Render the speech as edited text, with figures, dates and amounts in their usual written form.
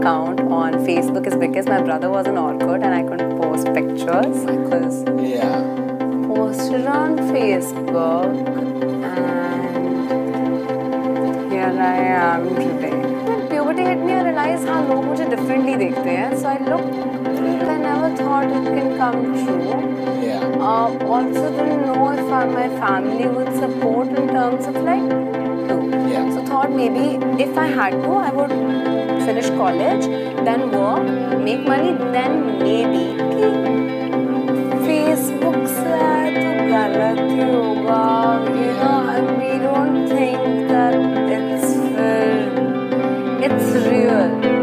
account on Facebook is because my brother was on Orkut and I couldn't post pictures. Because posted on Facebook and here I am today. When puberty hit me, I realized how लोग मुझे differently देखते हैं. So I looked. I never thought it can come true. Also didn't know if my family would support in terms of like So thought maybe if I had to, I would finish college, then work, make money, then maybe Facebook से तो गलत ही होगा. You know, we don't think that it's real.